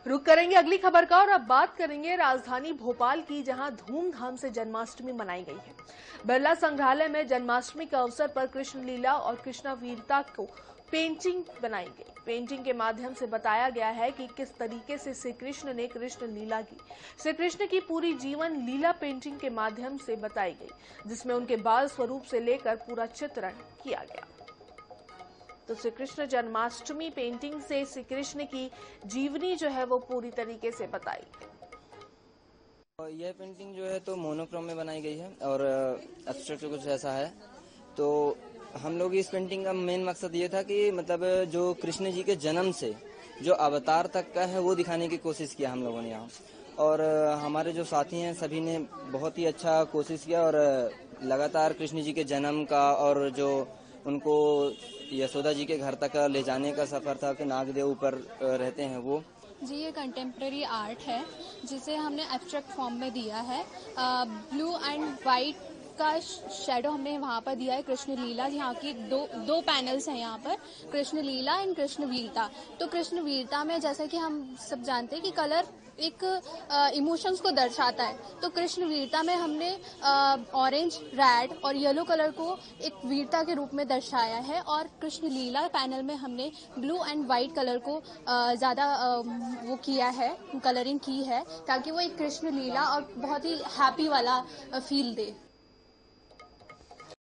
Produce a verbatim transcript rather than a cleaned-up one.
रुक करेंगे अगली खबर का और अब बात करेंगे राजधानी भोपाल की, जहां धूमधाम से जन्माष्टमी मनाई गई है। बिरला संग्रहालय में जन्माष्टमी के अवसर पर कृष्ण लीला और कृष्ण वीरता को पेंटिंग बनाई गई। पेंटिंग के माध्यम से बताया गया है कि किस तरीके से श्री कृष्ण ने कृष्ण लीला की। श्री कृष्ण की पूरी जीवन लीला पेंटिंग के माध्यम से बताई गई, जिसमें उनके बाल स्वरूप से लेकर पूरा चित्रण किया गया। तो श्री कृष्ण जन्माष्टमी पेंटिंग से श्री कृष्ण की जीवनी जो है वो पूरी तरीके से बताई। यह पेंटिंग जो है तो मोनोक्रोम में बनाई गई है और एब्स्ट्रैक्ट कुछ ऐसा है। तो हम लोग इस पेंटिंग का मेन मकसद ये था कि मतलब जो कृष्ण जी के जन्म से जो अवतार तक का है वो दिखाने की कोशिश किया हम लोगों ने यहाँ। और हमारे जो साथी हैं सभी ने बहुत ही अच्छा कोशिश किया और लगातार कृष्ण जी के जन्म का और जो उनको यशोदा जी के घर तक ले जाने का सफर था कि नागदेव ऊपर रहते हैं वो। जी ये कंटेम्प्रेरी आर्ट है जिसे हमने एब्स्ट्रैक्ट फॉर्म में दिया है। ब्लू एंड वाइट का शेडो हमने वहाँ पर दिया है। कृष्ण लीला, यहाँ की दो दो पैनल्स हैं यहाँ पर, कृष्ण लीला एंड कृष्ण वीरता। तो कृष्ण वीरता में जैसा कि हम सब जानते हैं कि कलर एक इमोशंस को दर्शाता है, तो कृष्ण वीरता में हमने ऑरेंज, रेड और येलो कलर को एक वीरता के रूप में दर्शाया है। और कृष्ण लीला पैनल में हमने ब्लू एंड वाइट कलर को ज़्यादा वो किया है, कलरिंग की है, ताकि वो एक कृष्ण लीला और बहुत ही हैप्पी वाला फील दे।